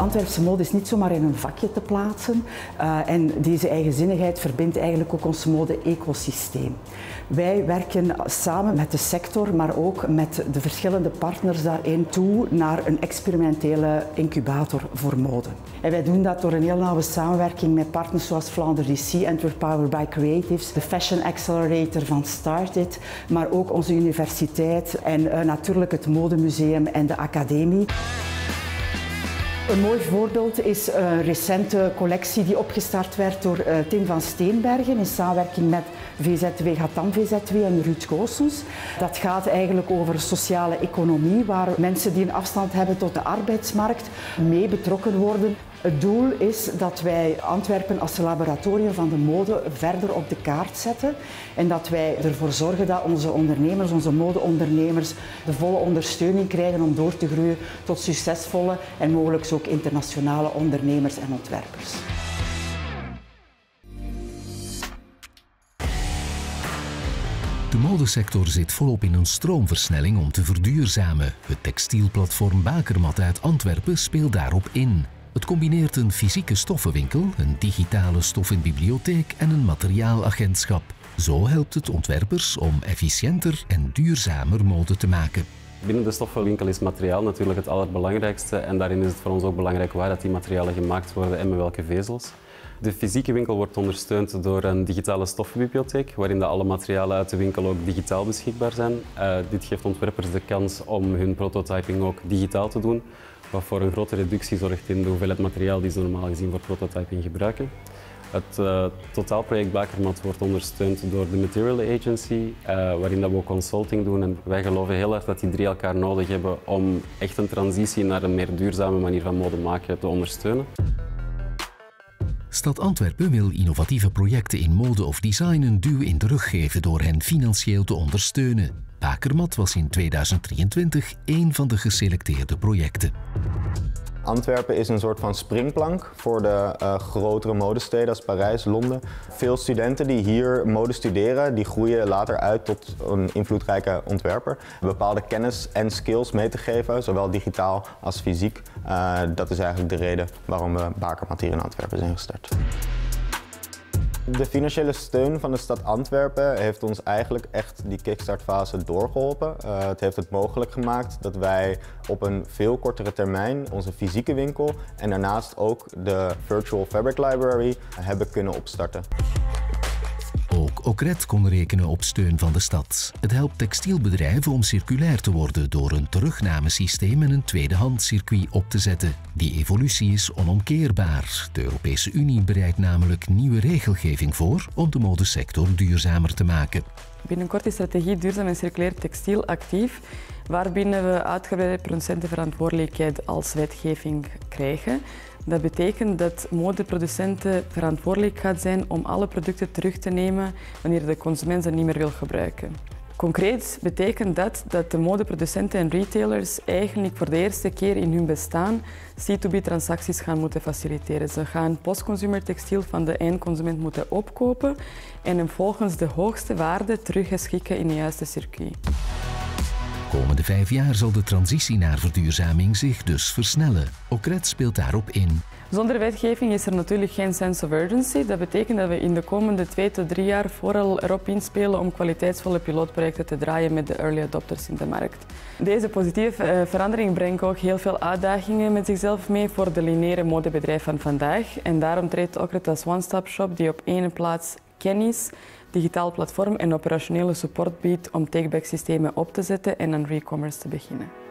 Antwerpse mode is niet zomaar in een vakje te plaatsen en deze eigenzinnigheid verbindt eigenlijk ook ons mode-ecosysteem. Wij werken samen met de sector, maar ook met de verschillende partners daarin toe naar een experimentele incubator voor mode. En wij doen dat door een heel nauwe samenwerking met partners zoals Flanders DC, Antwerp Power by Creatives, de Fashion Accelerator van Startit, maar ook onze universiteit en natuurlijk het Modemuseum en de academie. Een mooi voorbeeld is een recente collectie die opgestart werd door Tim van Steenbergen in samenwerking met VZW, Gatam VZW en Ruud Goossens. Dat gaat eigenlijk over sociale economie, waar mensen die een afstand hebben tot de arbeidsmarkt mee betrokken worden. Het doel is dat wij Antwerpen als laboratorium van de mode verder op de kaart zetten en dat wij ervoor zorgen dat onze ondernemers, onze modeondernemers, de volle ondersteuning krijgen om door te groeien tot succesvolle en mogelijk ook internationale ondernemers en ontwerpers. De modesector zit volop in een stroomversnelling om te verduurzamen. Het textielplatform Bakermat uit Antwerpen speelt daarop in. Het combineert een fysieke stoffenwinkel, een digitale stoffenbibliotheek en een materiaalagentschap. Zo helpt het ontwerpers om efficiënter en duurzamer mode te maken. Binnen de stoffenwinkel is materiaal natuurlijk het allerbelangrijkste en daarin is het voor ons ook belangrijk waar dat die materialen gemaakt worden en met welke vezels. De fysieke winkel wordt ondersteund door een digitale stoffenbibliotheek, waarin alle materialen uit de winkel ook digitaal beschikbaar zijn. Dit geeft ontwerpers de kans om hun prototyping ook digitaal te doen, wat voor een grote reductie zorgt in de hoeveelheid materiaal die ze normaal gezien voor prototyping gebruiken. Het totaalproject Bakermat wordt ondersteund door de Material Agency, waarin we ook consulting doen. En wij geloven heel erg dat die drie elkaar nodig hebben om echt een transitie naar een meer duurzame manier van mode maken te ondersteunen. Stad Antwerpen wil innovatieve projecten in mode of design een duw in de rug geven door hen financieel te ondersteunen. Bakermat was in 2023 één van de geselecteerde projecten. Antwerpen is een soort van springplank voor de grotere modesteden als Parijs, Londen. Veel studenten die hier mode studeren, die groeien later uit tot een invloedrijke ontwerper. Bepaalde kennis en skills mee te geven, zowel digitaal als fysiek. Dat is eigenlijk de reden waarom we Bakermat hier in Antwerpen zijn gestart. De financiële steun van de stad Antwerpen heeft ons eigenlijk echt die kickstartfase doorgeholpen. Het heeft het mogelijk gemaakt dat wij op een veel kortere termijn onze fysieke winkel en daarnaast ook de Virtual Fabric Library hebben kunnen opstarten. Ook Ocret kon rekenen op steun van de stad. Het helpt textielbedrijven om circulair te worden door een terugnamesysteem en een tweedehandscircuit op te zetten. Die evolutie is onomkeerbaar. De Europese Unie bereidt namelijk nieuwe regelgeving voor om de modesector duurzamer te maken. Binnenkort is strategie duurzaam en circulair textiel actief, waarbinnen we uitgebreide producentenverantwoordelijkheid als wetgeving krijgen. Dat betekent dat modeproducenten verantwoordelijk gaan zijn om alle producten terug te nemen wanneer de consument ze niet meer wil gebruiken. Concreet betekent dat de modeproducenten en retailers eigenlijk voor de eerste keer in hun bestaan C2B-transacties gaan moeten faciliteren. Ze gaan postconsumer textiel van de eindconsument moeten opkopen en hem volgens de hoogste waarde teruggeschikken in het juiste circuit. De komende 5 jaar zal de transitie naar verduurzaming zich dus versnellen. Ocret speelt daarop in. Zonder wetgeving is er natuurlijk geen sense of urgency. Dat betekent dat we in de komende 2 tot 3 jaar vooral erop inspelen om kwaliteitsvolle pilootprojecten te draaien met de early adopters in de markt. Deze positieve verandering brengt ook heel veel uitdagingen met zichzelf mee voor de lineaire modebedrijf van vandaag. En daarom treedt Ocret als one-stop shop die op één plaats kennis, digitaal platform en operationele support biedt om take-back systemen op te zetten en aan re-commerce te beginnen.